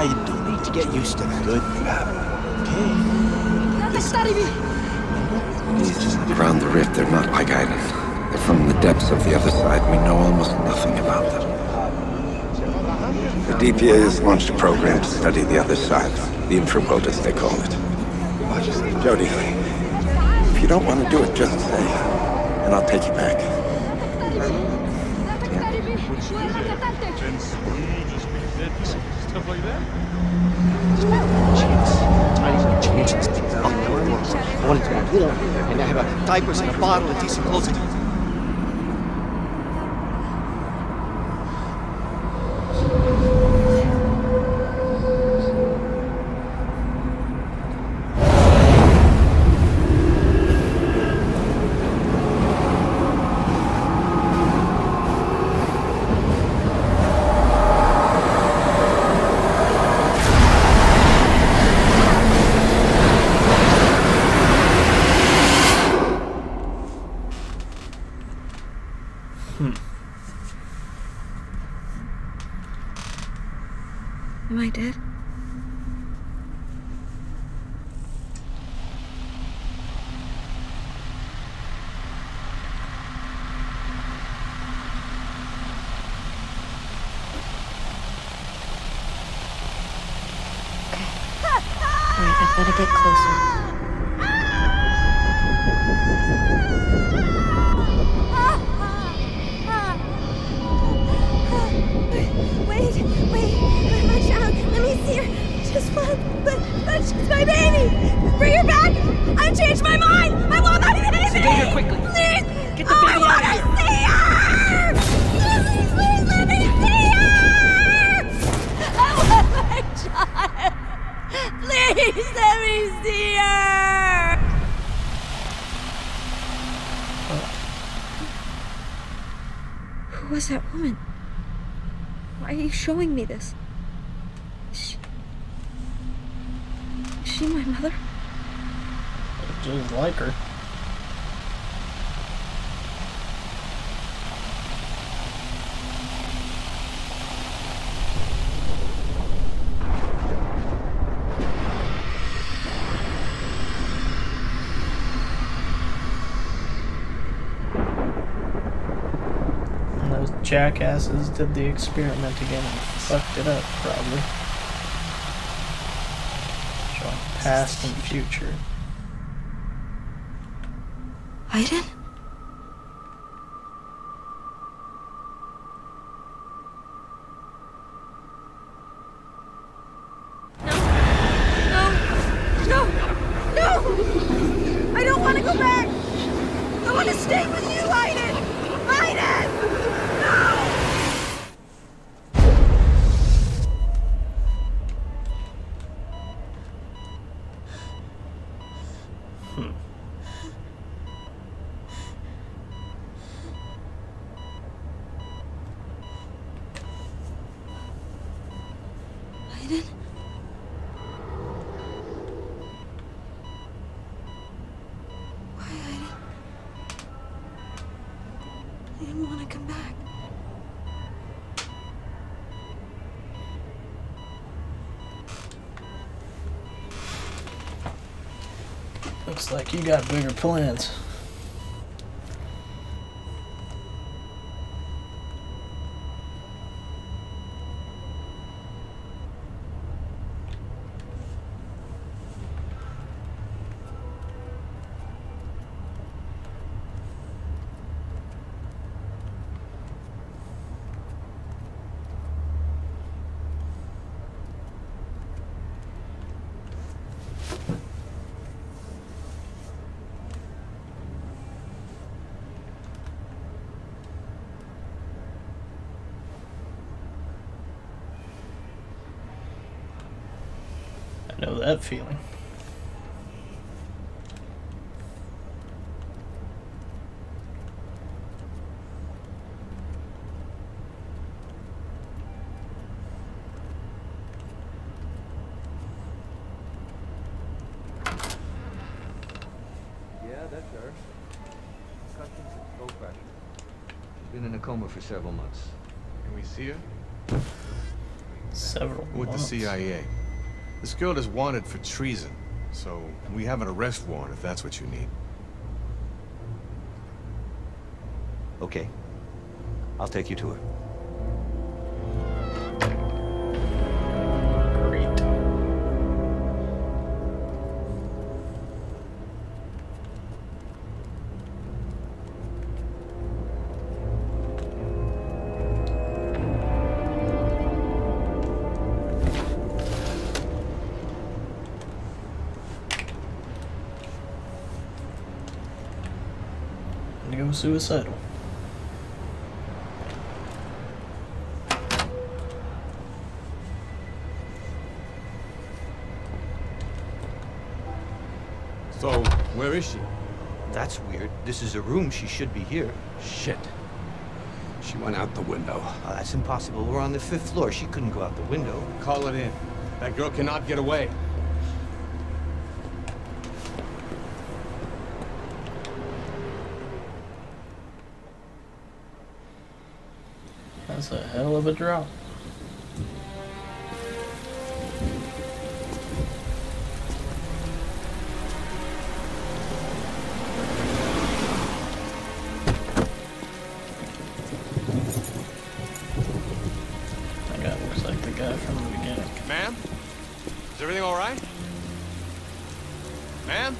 You need to get used to that. Good. Okay. Around the rift, they're not like Aiden. They're from the depths of the other side. We know almost nothing about them. The DPA has launched a program to study the other side. The infraworld, as they call it. Jodie, if you don't want to do it, just say, and I'll take you back. Stuff like that? Chances. I wanted to be warm, and I have diapers and a bottle of decent clothing. Am I dead? Alright, I've got to get closer. She's my baby! Bring her back! I changed my mind! I want my baby! Sedate her quickly! Please! Get the baby out of here! I want to see her! Please let me see her! I want my child! Please let me see her! Who was that woman? Why are you showing me this? Is she my mother? Just like her. And those jackasses did the experiment again and fucked it up, probably. Past and future. Aiden? No! I don't want to go back! I want to stay with you, Aiden! Aiden! No! Aiden? Why, Aiden? I didn't want to come back. Looks like you got bigger plans. I know that feeling. Yeah, that's her. Concussions and skull fracture. She's been in a coma for several months. Can we see her? Several With the months. CIA. This girl is wanted for treason, so we have an arrest warrant if that's what you need. Okay. I'll take you to her. Great. I'm gonna go suicidal. So, where is she? That's weird. This is a room. She should be here. Shit. She went out the window. Oh, that's impossible. We're on the 5th floor. She couldn't go out the window. Call it in. That girl cannot get away. That's a hell of a drop. That guy looks like the guy from the beginning. Ma'am? Is everything all right? Ma'am?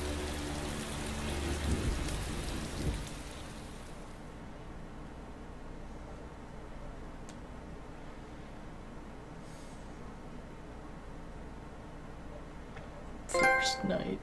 First night.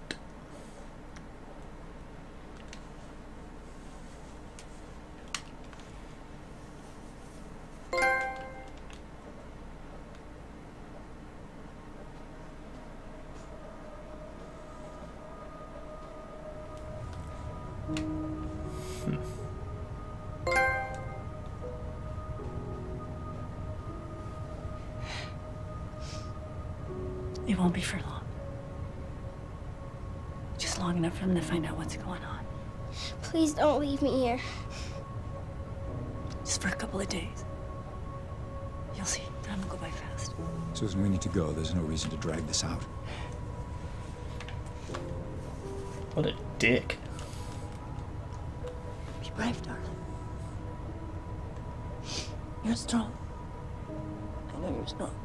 It won't be for long. Just long enough for them to find out what's going on. Please don't leave me here. Just for a couple of days. You'll see. Time will go by fast. Susan, we need to go. There's no reason to drag this out. What a dick. Be brave, darling. You're strong. I know you're strong.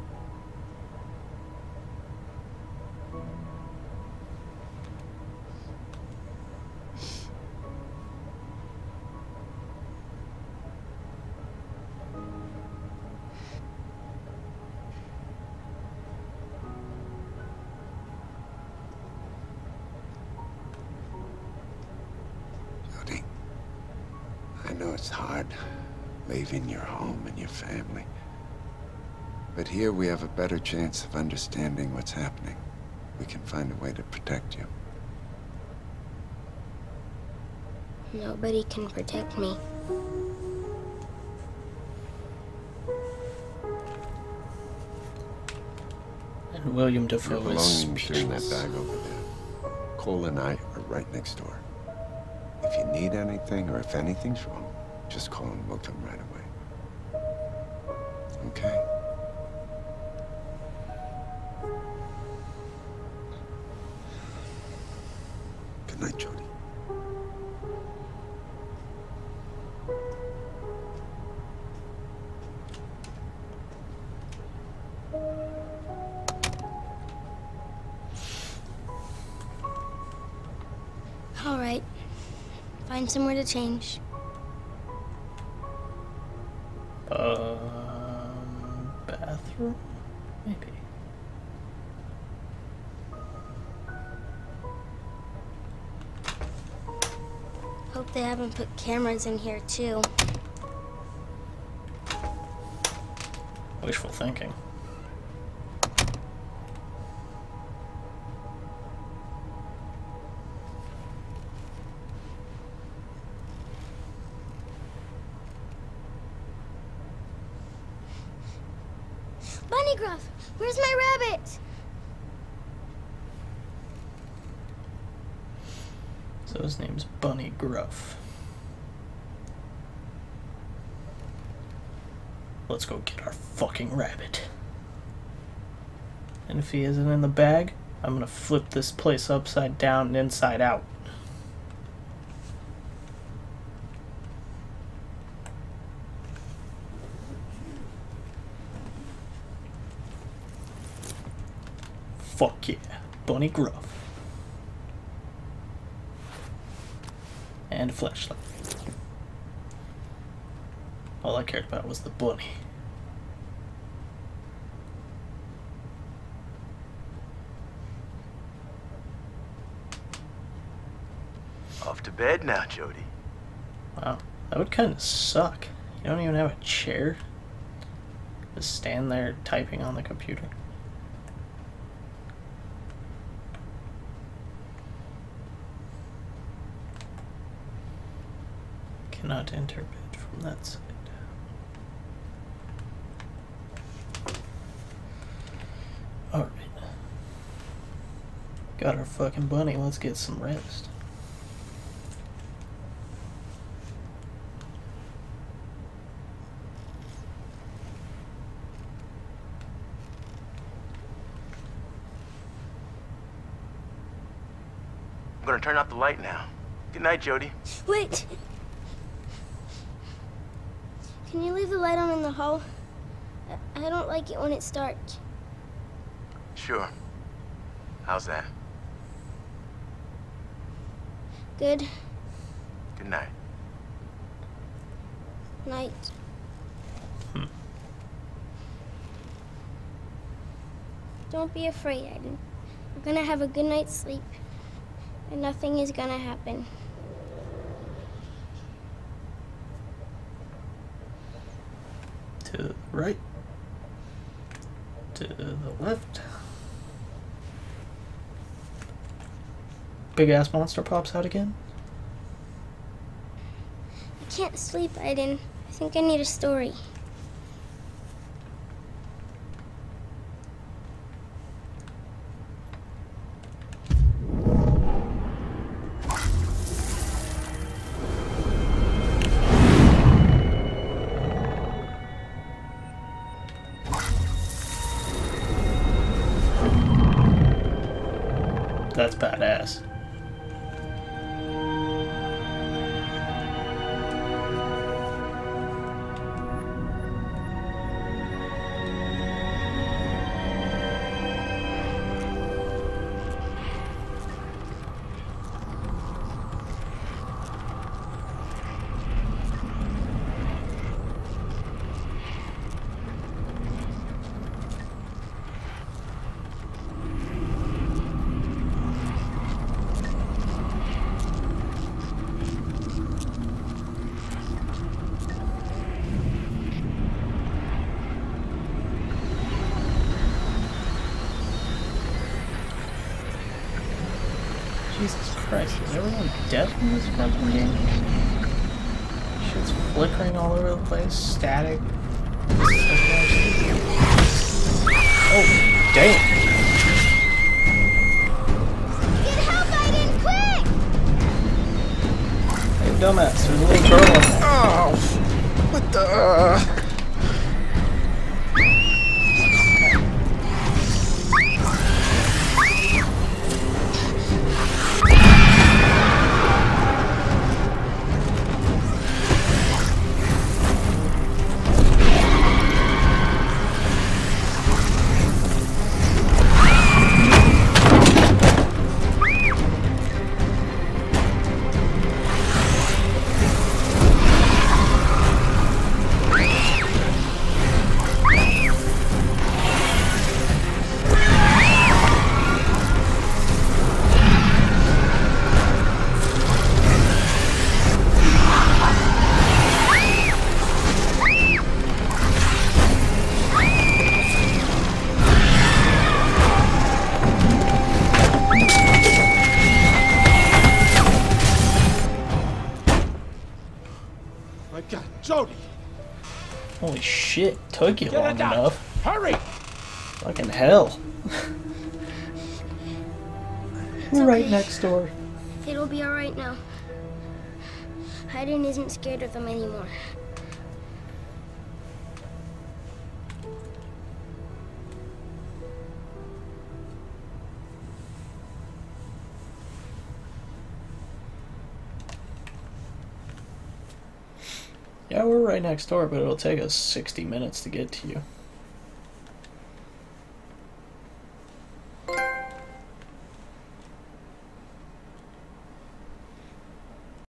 Jody, I know it's hard leaving your home and your family. But here we have a better chance of understanding what's happening. We can find a way to protect you. Nobody can protect me. And William Your Dafoe is belongings are in that speechless. bag over there. Cole and I are right next door. If you need anything or if anything's wrong, just call and we'll come right away. Okay? Good night, Jody. All right. Find somewhere to change. Bathroom? Maybe. Hope they haven't put cameras in here, too. Wishful thinking. Bunny Gruff, where's my rabbit? So his name's Bunny Gruff. Let's go get our fucking rabbit. And if he isn't in the bag, I'm gonna flip this place upside down and inside out. Fuck yeah, Bunny Gruff. And a flashlight. All I cared about was the bunny. Off to bed now, Jody. Wow, that would kind of suck. You don't even have a chair. Just stand there typing on the computer. Cannot enter bed from that side. Alright. Got our fucking bunny, let's get some rest. I'm gonna turn off the light now. Good night, Jody. Wait! Can you leave the light on in the hall? I don't like it when it's dark. Sure. How's that? Good Good night. night. Don't be afraid, Aiden. We're gonna have a good night's sleep. And nothing is gonna happen. To the right. To the left. Big ass monster pops out again. I can't sleep, Aiden. I think I need a story. That's badass. Jesus Christ, is everyone deaf in this fucking game? Shit's flickering all over the place, static. Oh, damn! Get help, Aiden, quick! Hey, dumbass, there's a little girl in there. Oh, what the? My God, Jody! Holy shit, took you long enough. Hurry! Fucking hell. We're right okay. next door. It'll be alright now. Aiden isn't scared of them anymore. Yeah, we're right next door, but it'll take us 60 minutes to get to you.